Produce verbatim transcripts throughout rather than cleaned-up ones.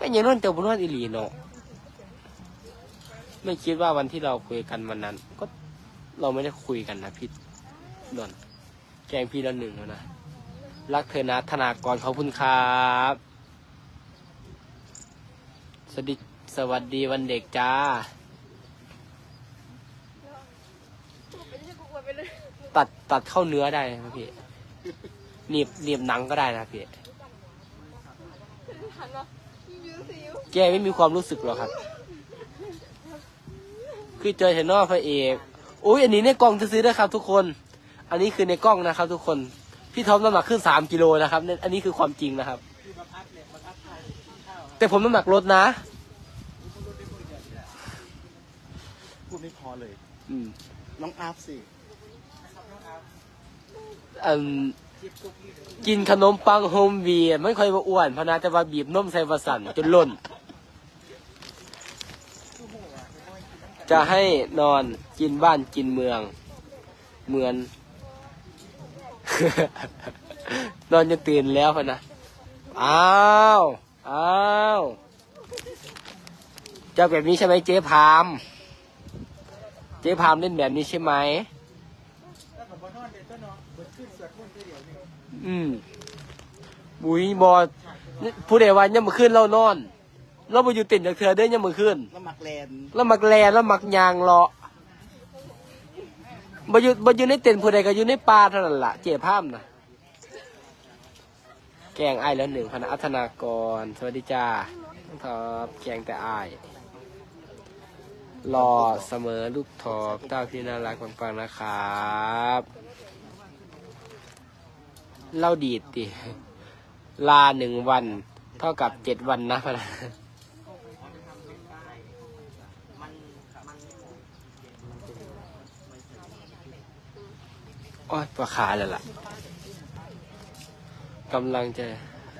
ก็ยังนอนเจ้าบุญนอนอิลีเนาะไม่คิดว่าวันที่เราคุยกันวันนั้นก็เราไม่ได้คุยกันนะพี่ดอนแกงพี่ละหนึ่งแล้วนะรักเธอนะธนากรขอบคุณครับสวัสดีสวัสดีวันเด็กจ้าตัดตัดเข้าเนื้อได้นะพี่หนีบหนีบหนังก็ได้นะพี่แกไม่มีความรู้สึกหรอกครับคือเจอเห็นนอกพระเอกโอ้ยอันนี้ในกล้องจะซื้อได้ครับทุกคนอันนี้คือในกล้องนะครับทุกคนพี่ท็อปน้ำหนักขึ้นสามกิโลนะครับอันนี้คือความจริงนะครับแต่ผมน้ำหนักลดนะพูดไม่พอเลยอืมน้องอาร์ฟสิอืมกินขนมปังโฮมวีไม่ค่อยว่าอ้วนพนาแต่ว่าบีบนมใส่วาสันจนล้นจะให้นอนกินบ้านกินเมืองเหมือน นอนจะตื่นแล้วพนะอ้าวอ้าวเจ้าแบบนี้ใช่ไหมเจ๊พามเจ๊พามเล่นแบบนี้ใช่ไหมอืมบุยบอดผู้ใดวันยังมาขึ้นเล่านอนเราไปอยู่ติดจากเธอเด้ยังมาขึ้นแล้วมักแลนแล้วมักแลแล้วมักยางเลาะมาอยู่มาอยู่ในเต็นผู้ใดก็อยู่ในป่าเท่านั้นล่ะเจ๊พามนะแกงไอ้แล้วหนึ่งพนักอัธนากรสวัสดีจ้าครับแกงแต่ไอ้รอเสมอลูกทอบเต้าพี่น่ารักฟังๆนะครับเล่าดีดดิลาหนึ่งวันเท่ากับเจ็ดวันนะพนักโอ้ยปวดขาเลยล่ะกำลังจะ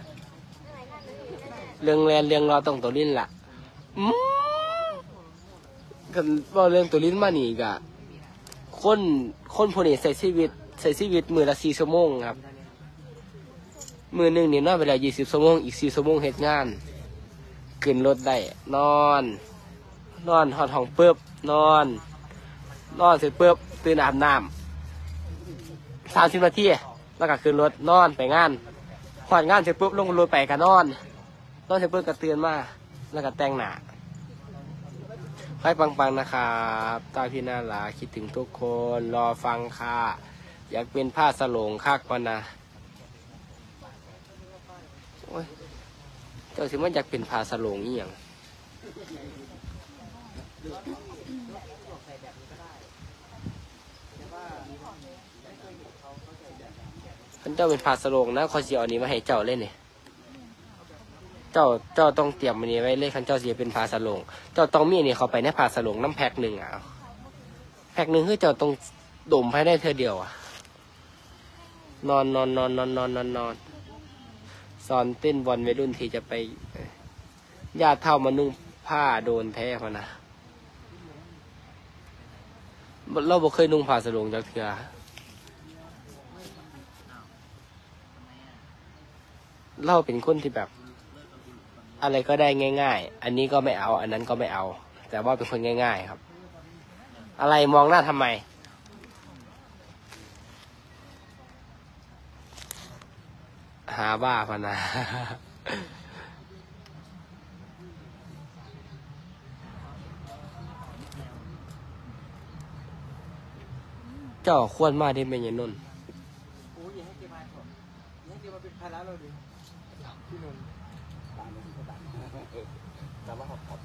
เรื่องแรนเรื่องรอต้องตัวลิ้นล่ะอืมกันว่าเรื่องตัวลิ้นมาหนีกะคนคนพวกนี้ใส่ชีวิตใส่ชีวิตมือละสี่ชั่วโมงครับมือหนึ่งนี่นอนไปแล้วยี่สิบชั่วโมงอีกสี่ชั่วโมงเฮ็ดงานขึ้นรถได้นอนนอนหอดห้องเปิบนอนนอนเสร็จเปิบตื่นอาบน้ำสามสิบนาทีแล้วก็ขึ้นรถนอนไปงานหอดงานเสร็จปุ๊บลงรถไปก็นอนนอนเสร็จปุ๊บก็ตื่นมาแล้วก็แต่งหน้าให้ปังๆนะครับตาพี่น่ารักคิดถึงทุกคนรอฟังค่ะอยากเป็นผ้าสโลงคักปะนะโอ้ยเจ้าสิมันอยากเป็นผ้าสโลงอีหยังท่านเจ้าเป็นผ้าสโลงนะคอยสิเอานี้มาให้เจ้าเล่นเนี่ยเจ้าเจ้าต้องเตรียมมันนี้ไว้เลยคันเจ้าเสียเป็นผ้าสโลงเจ้าต้องมีอันนี้เข้าไปในผ้าสโลงน้ำแพ็คหนึ่งอ่ะแพ็คหนึ่งคือเจ้าต้องดมให้ได้เธอเดียวอ่ะนอนนอนนอนนอนนอนนอนนอนสอนเต้นบอลวัยรุ่นที่จะไปญาติเท่ามานุ่งผ้าโดนแท้มานะเราบ่เคยนุ่งผ้าสโลงจากเถื่อเราเป็นคนที่แบบอะไรก็ได้ง่ายๆอันนี้ก็ไม่เอาอันนั้นก็ไม่เอาแต่ว่าเป็นคนง่ายๆครับอะไรมองหน้าทำไมหาบ้าพนะเจ้าควรมาได้เป็นยันนนโอ้ยอย่าให้เกมาอย่าให้เกมาเป็นภาระเราดิพี่นนท์ตามมาตามตามมาขอบขอบ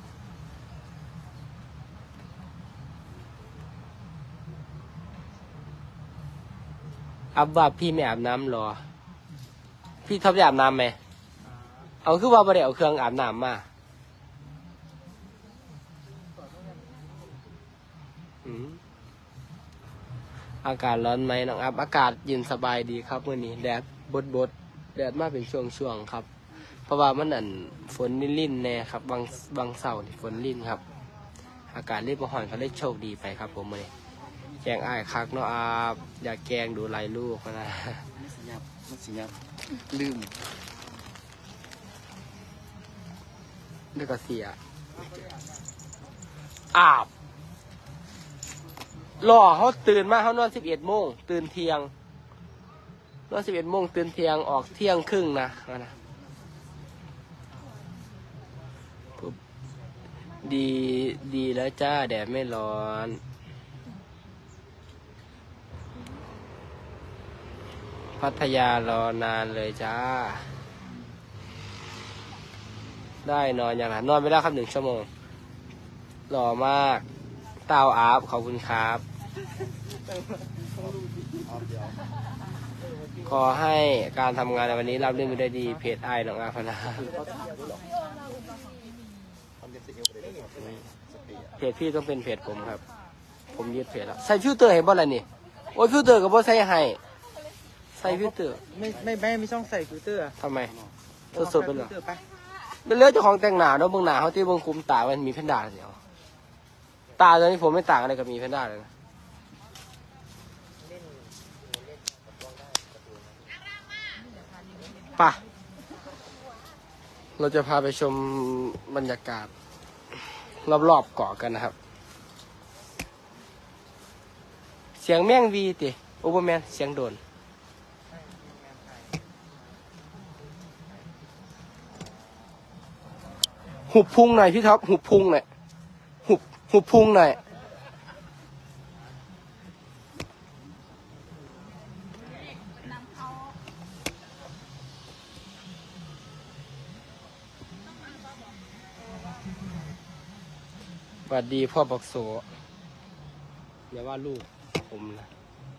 อับว่าพี่ไม่อาบน้ำหรอพี่ท็อปได้อาบน้ำไหมเอาคือว่าไม่ได้เอาเครื่องอาบน้ำมาอากาศร้อนไหมน้องอับอากาศเย็นสบายดีครับวันนี้แดดบดบดแดดมาเป็นช่วงๆครับเพราะว่ามันอันฝนลิ่นๆแน่ครับบางบางเสาร์ฝนลิ่นครับอากาศเรียบร้อยเขาได้โชคดีไปครับผมเลยแกงอ้ายคักเนาะอาบอยากแกงดูลายลูกนะมันสิยับมันสิยับลืมเดี๋ยวก็เสียอาบรอเขาตื่นมาเขานอนสิบเอ็ดโมงตื่นเที่ยงนอนสิบเอ็ดโมงตื่นเที่ยงออกเที่ยงครึ่งนะนะดีดีแล้วจ้าแดดไม่ร้อนพัทยารอนานเลยจ้าได้นอนอย่างไรนอนไม่ได้ครับหนึ่งชั่วโมงหล่อมากเต้าอาบขอบคุณครับขอให้การทำงานในวันนี้รับเรื่องไปได้ดีเพจไอ้หนองอาพนาเพจพี่ต้องเป็นเพจผมครับผมยึดเพจแล้วใส่ฟิลเตอร์ให้บ่อะไรนี่โอ้ยฟิลเตอร์กับบ่ใส่ให้ใส่ฟิลเตอร์ไม่ไม่ไม่ไม่ต้องใส่ฟิลเตอร์ทำไมสดๆไปเลยไปเป็นเรื่องเจ้าของแต่งหน้าเนาะเบื้องหน้าเขาที่เบื้องคุมตามันมีแพนด้าเดียวตาตอนนี้ผมไม่ต่างอะไรกับมีแพนด้าเลยนะป่ะเราจะพาไปชมบรรยากาศรอบๆเกาะกันนะครับเสียงแม่งวีติโอเวอร์แมนเสียงโดนหุบพุงหน่อยพี่ท็อปหุบพุงหน่อยหุบหุบพุงหน่อยสวัสดีพ่อบอกโสอย่าว่าลูกผมนะ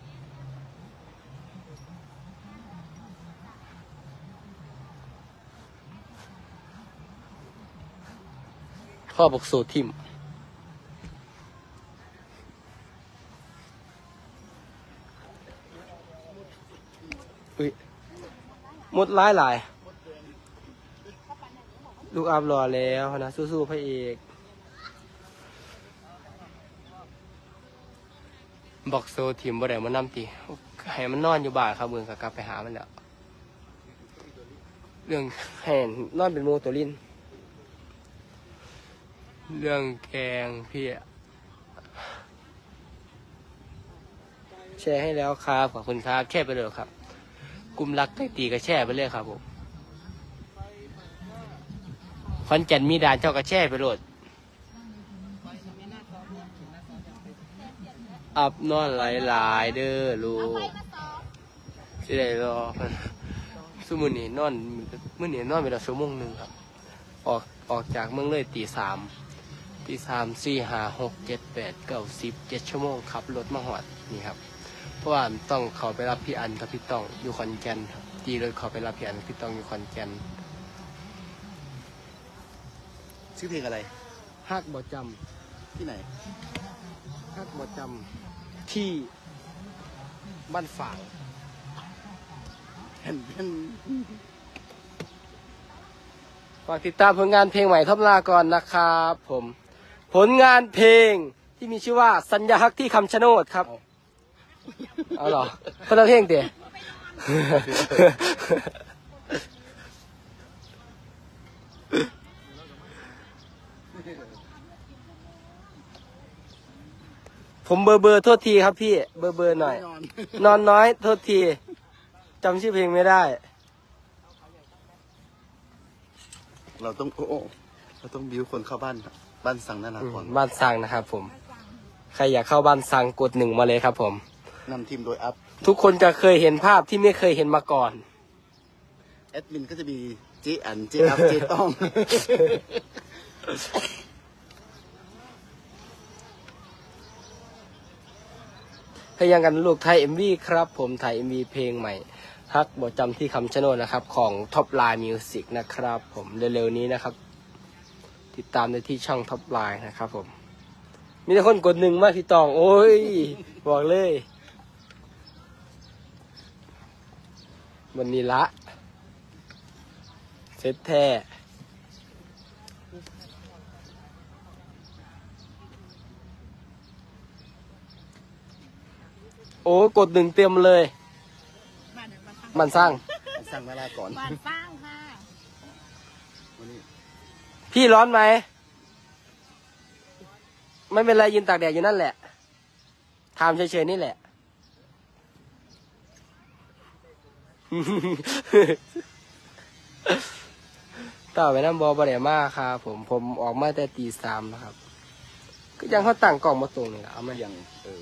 พ่อบอกโสทิมอุ้ยหมดร้ายหลายลูกอาบรอแล้วนะสู้ๆพระเอกบอกโซทีมบ่ได้มานำตีให้มันนอนอยู่บ้านครับเมืองกลับไปหามันแล้วเรื่องแห่นนอนเป็นโมตัวลินเรื่องแกงพี่แชร์ให้แล้วครับขอบคุณครับแชร์ไปเลยครับกลุ่มรักใกล้ตีก็แชร์ไปเลยครับผมคอนแก่นมีด่านเจ้าก็แชร์ไปโหลดอับนอนหลายๆเด้อลูกสิได้รอสมุนี่นอนมื้อนี้นอนไปแล้วชั่วโมงหนึ่งครับออกออกจากเมืองเลยตีสามตีสามสี่ห้าหกเจ็ดแปดเก้าสิบเจ็ดชั่วโมงขับรถมาหอดนี่ครับเพราะว่าต้องเขาไปรับพี่อันกับพี่ต้องอยู่ขอนแก่นตีรถเขาไปรับพี่อันกับพี่ต้องอยู่ขอนแก่นชื่อเพลงอะไรฮักบ่จที่ไหนำฮักบ่จำที่บ้านฝางเห็นเป็นฝากติดตามผลงานเพลงใหม่ทบลาก่อนนะครับผมผลงานเพลงที่มีชื่อว่าสัญญาฮักที่คำชะโนดครับเอาเหรอคนละเพลงเตี๋ยผมเบอร์เบอร์โทษทีครับพี่เบอร์เบอร์หน่อย นอนน้อยโทษทีจำชื่อเพลงไม่ได้เราต้องโอ้โอ้เราต้องบิ้วคนเข้าบ้านบ้านสั่งนั่นนะก่อนบ้านสังนะครับผมใครอยากเข้าบ้านสังกดหนึ่งมาเลยครับผมนำทีมโดยอัพทุกคนจะเคยเห็นภาพที่ไม่เคยเห็นมาก่อนแอดมินก็จะมีเจอันเจอัพเจต้องพยังกันลูกไทยเอ็มวีครับผมไทยเอ็มวีเพลงใหม่ฮักบ่จำที่คำชะโนดนะครับของท็อปไลน์มิวสิกนะครับผมเร็วๆนี้นะครับติดตามได้ที่ช่องท็อปไลน์นะครับผมมีแต่คนกดหนึ่งมากพี่ตองโอ้ยบอกเลยวันนี้ละเซตแท้โอ้กดหนึ่งเต็มเลยมันสร้างสั่งเวลาก่อนบ้านสร้างค่ะวันนี้พี่ร้อนไหมไม่เป็นไรยืนตากแดดอยู่นั่นแหละถามเฉยๆนี่แหละ ต่อไปน้ำบอบอแดมากครับผมผมออกมาแต่ตีสามนะครับก็ยังเขาตั้งกล่องมาตรงนี่แหละเอามายังเออ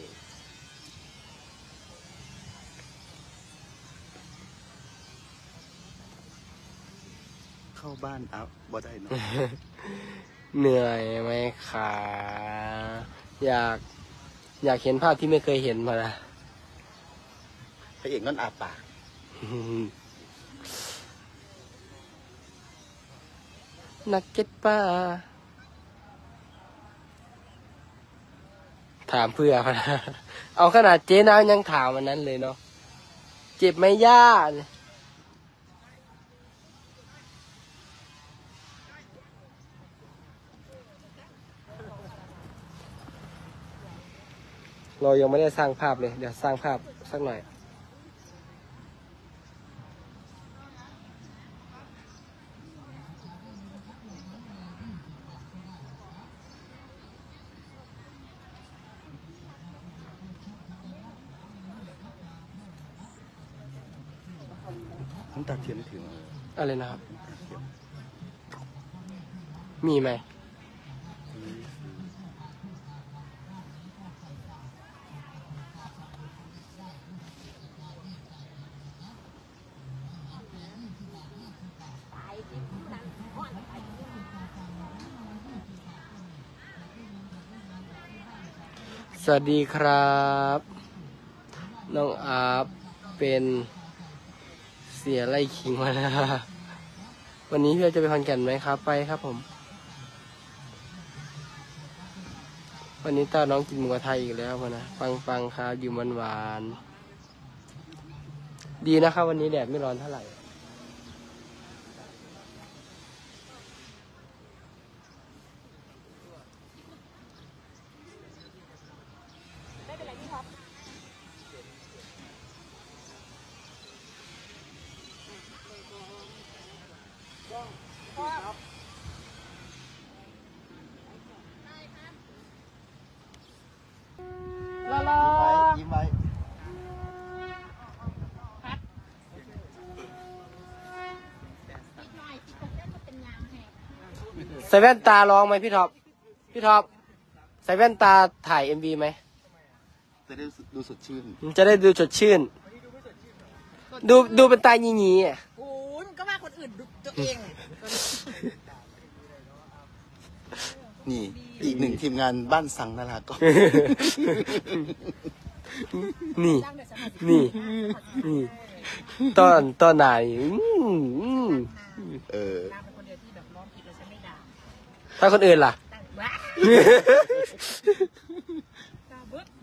เข้าบ้านอัพบ่ได้เนาะเหนื่อยไหมคะอยากอยากเห็นภาพที่ไม่เคยเห็นมาละพระเอกนั่นอาปากนักเก็ตป้าถามเพื่อเขานะเอาขนาดเจ๊นางยังถามวันนั้นเลยเนาะเจ็บไหมย่าเรายังไม่ได้สร้างภาพเลยเดี๋ยวสร้างภาพสักหน่อยน้ำตาเทียมไม่ถึงเอออะไรนะครับ มีไหมสวัสดีครับน้องอาบเป็นเสียไล่ขิงมาแล้ววันนี้พี่จะไปคอนแก่นไหมครับไปครับผมวันนี้ตาน้องกินหมูกระทะอีกแล้วนะปังปังครับอยู่มันหวานดีนะครับวันนี้แดดไม่ร้อนเท่าไหร่ยิ้มไว้ใส่แว่นตาร้องไหมพี่ท็อปพี่ท็อปใส่แว่นตาถ่ายเอ็มวีไหมจะได้ดูสดชื่นจะได้ดูสดชื่น ดูดูเป็นตาหยีๆอ่ะโอ้ยมันก็ว่าคนอื่นดูตัวเองนี่ อีกหนึ่งทีมงานบ้านสังนาราก็นี่ นี่ นี่ตอนตอนไหนอืมอืมเออนางเป็นคนเดียวที่แบบร้องผิดแล้วฉันไม่ด่าถ้าคนอื่นล่ะตั้งว้าด่าเบิด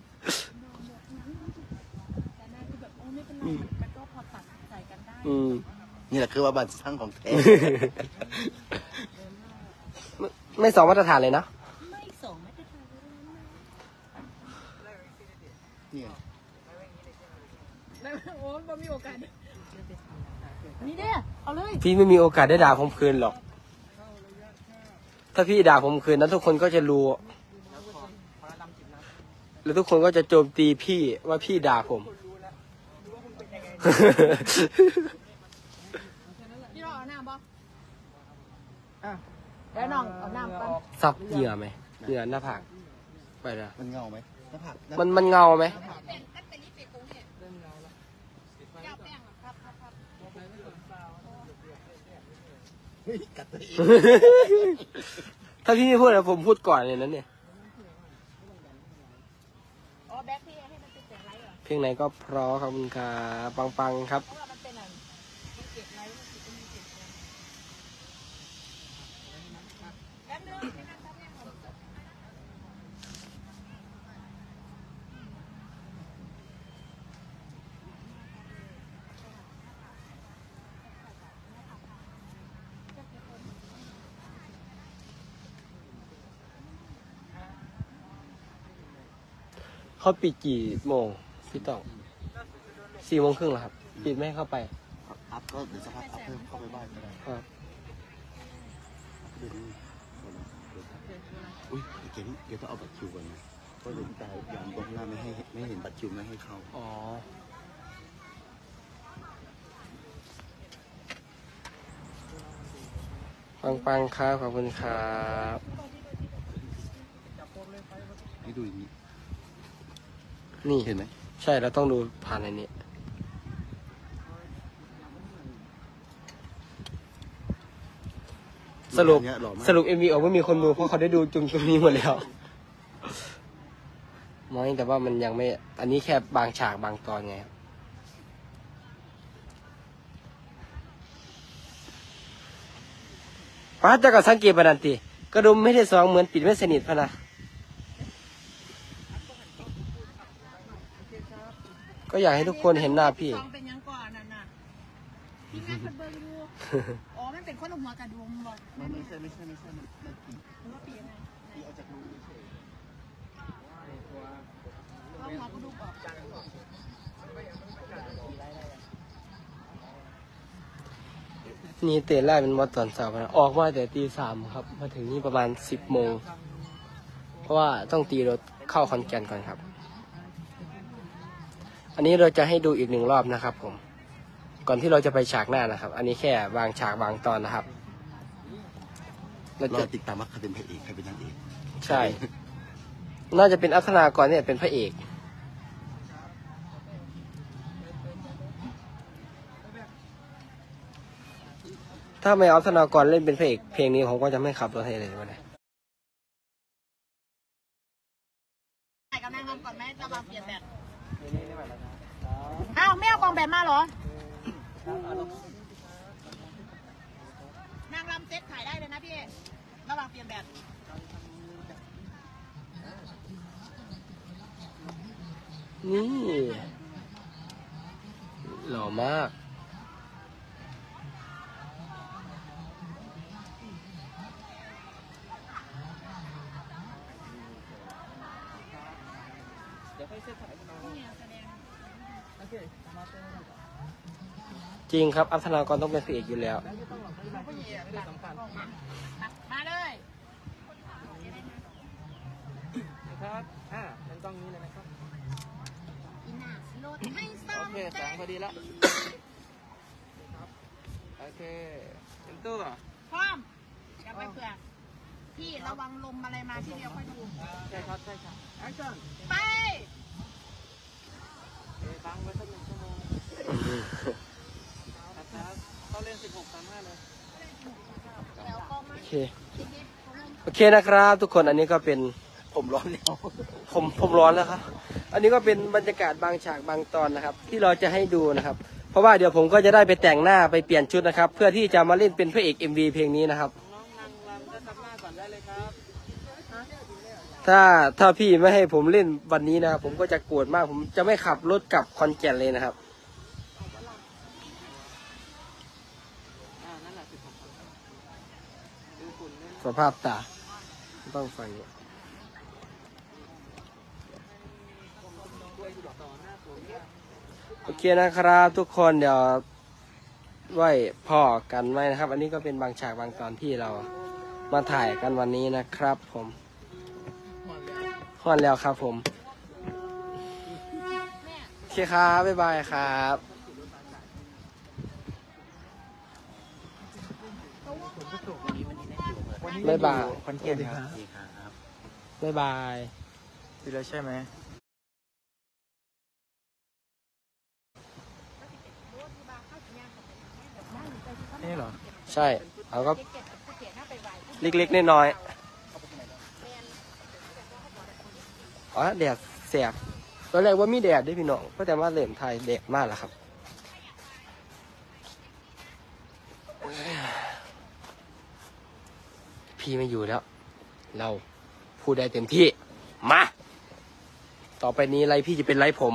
แต่นางคือแบบโอ้ไม่เป็นไรมันก็พอตัดใส่กันได้อืมนี่แหละคือว่าบ้านสังของแท้ไม่ไม่สองมาตรฐานเลยนะไม่ส่งไม่ได้ทำเลยเนี่ยนะโอ้ยบ่มีโอกาสนี่เด้อเอาเลยพี่ไม่มีโอกาสได้ด่าผมคืนหรอก ถ้าพี่ด่าผมคืนนั้นทุกคนก็จะรู้ แล้วทุกคนก็จะโจมตีพี่ว่าพี่ด่าผมพี่รอเอาน้ำบ่แล้วน้องเอาน้ำก่อนซับเหงื่อไหมเหงื่อหน้าผากไปนะมันเงาไหมหน้าผากหน้ามันมันเงาไหมเฮ้ยกัดตัวเองถ้าพี่ไม่พูดนะผมพูดก่อนเลยนั้นเนี่ยอ๋อแบ็คพี่ให้มันเป็นเสียงไรเหรอเพลงไหนก็เพราะขอบคุณครับปังปังๆครับเพราะว่ามันเป็นอะไรมันเก็บไรมันก็มีเก็บไว้แป๊บนึงให้นั่งทับแม่ก่อนเขาปิดกี่โมงพี่ต้องสี่โมงครึ่งเหรอครับ ปิดไม่ให้เข้าไปอัพก็เดี๋ยวสักพักอัพเพิ่มเข้าไปบ้านก็ได้ครับเดี๋ยวนี้เกนี่เกต้องเอาบัตรคิวก่อนนะเพราะเดี๋ยวพี่ตายยอมบอกหน้าไม่ให้ไม่เห็นบัตรคิวไม่ให้เข้าอ๋อปังปังครับขอบคุณครับให้ดูอย่างนี้นี่เห็นไหมใช่เราต้องดูผ่านอันนี้สรุปเนี่ยหล่อมากสรุปเอ็มวีออกไม่มีคนดูเพราะเขาได้ดูจุงตรงนี้หมดแล้วไม่แต่ว่ามันยังไม่ อันนี้แค่บางฉากบางตอนไงป้าจะก็สังเกตประนันติกระดุมไม่ได้สองเหมือนปิดไม่สนิทพะนะก็อยากให้ทุกคนเห็นหน้าพี่ซองเป็นยังก่อนนั่นน่ะพี่แม่คนเบิ่งดูอ๋อมันเป็นคนละหัวกระดุมบอกไม่ไม่ใช่ไม่ใช่ไม่ใช่มันมันปีหรือว่าปียังไงปีเอาจากรูเฉยเอาหัวกระดุมออกนี่เตะแรกเป็นวัดตอนเสาร์นะออกมาแต่ตีสามครับ มาถึงนี่ประมาณสิบโมง เพราะว่าต้องตีรถเข้าขอนแก่นก่อนครับ อันนี้เราจะให้ดูอีกหนึ่งรอบนะครับผม ก่อนที่เราจะไปฉากหน้านะครับ อันนี้แค่บางฉากบางตอนนะครับ เราเราจะติดตามว่าใครเป็นพระเอกใครเป็นนางเอกใช่ น่าจะเป็นอัธนากรเนี่ยเป็นพระเอก ถ้าไม่เอาอัธนากรเล่นเป็นพระเอกเพลงนี้ผมก็จะไม่ขับรถให้เลยวันนี้ใส่กำลังทำก่อนไหมจะมาเปลี่ยนแบบอ้าวไม่เอากองแบบมาเหรอ นางรำเซ็ตถ่ายได้เลยนะพี่ระหว่างเปลี่ยนแบบนี่หล่อมาก จริงครับ อัธนากรต้องเป็นพระเอกอยู่แล้วมาเลยครับ อ่าเป็นกล้องนี้เลยนะครับอินาสโลดให้ซ้อโอมเคแสงพอดีแล้ว โอเคเป็นตู้เหรอพร้อมอย่าไปเผื่อพี่ระวังลมอะไรมาที่เดียวค่อยดูใช่ครับ ใช่ครับแอคชั่นไปเอบังไว้สักหนึ่งชั่วโมงครับครับเขาเล่นสิบหกสามห้าเลยแล้วก็มาโอเค โอเคนะครับ ทุกคนอันนี้ก็เป็นผมร้อนแล้วผมผมร้อนแล้วครับ อันนี้ก็เป็นบรรยากาศบางฉากบางตอนนะครับ ที่เราจะให้ดูนะครับ เพราะว่าเดี๋ยวผมก็จะได้ไปแต่งหน้าไปเปลี่ยนชุดนะครับ เพื่อที่จะมาเล่นเป็นพระเอก เอ็ม วี เพลงนี้นะครับน้องนางรำก็ทำหน้าก่อนได้เลยครับถ้าถ้าพี่ไม่ให้ผมเล่นวันนี้นะครับผมก็จะโกรธมาก ผมจะไม่ขับรถกลับคอนแก่นเลยนะครับอ่า นั่นแหละสิบหกดูฝุ่นด้วยนะสภาพตาต้องฟังนี้ต่อหน้าผมเนี่ยโอเคนะครับทุกคนเดี๋ยวไว้พ่อกันไว้นะครับ อันนี้ก็เป็นบางฉากบางตอนที่เรามาถ่ายกันวันนี้นะครับ ผมฮอนแล้วครับผมโอเคครับบ๊ายบายครับบ๊ายบายคอนเทนต์ครับนี่ครับบ๊ายบายดีแล้วใช่ไหม นี่เหรอใช่เอาก็เล็กๆน้อยๆอ๋อแดดแสบตอนแรกว่ามีแดดด้วยพี่น้องก็แต่ว่าเริ่มไทยแดดมากแล้วครับพี่ไม่อยู่แล้ว เราพูดได้เต็มที่มาต่อไปนี้ไรพี่จะเป็นไรผม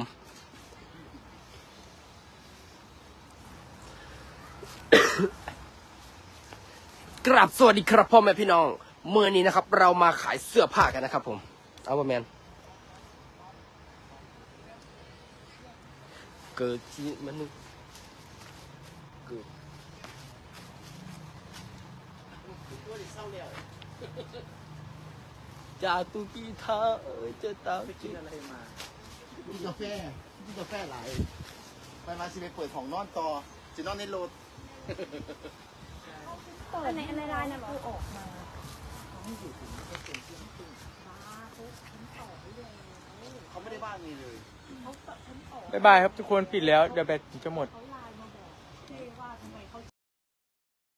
กราบสวัสดีครับพ่อแม่พี่น้องเมื่อนี้นะครับ เรามาขายเสื้อผ้ากันนะครับ ผมเอาบะแมนเกิดที่มันนึงเกิดจากตุกีทาเอ้ยจะตามไปกินอะไรมากินกาแฟกินกาแฟหลายไปมาสิไปเปิดของนอนต่อจะนอนในรถอันไหนอันในไลน์น่ะเหรอออกมาเขาไม่ได้บ้านนี้เลยบ๊ายบายครับทุกคนปิดแล้ว เดี๋ยวแบตจะหมดเขาไลน์มาบอกเจ๊ว่าทำไมเขา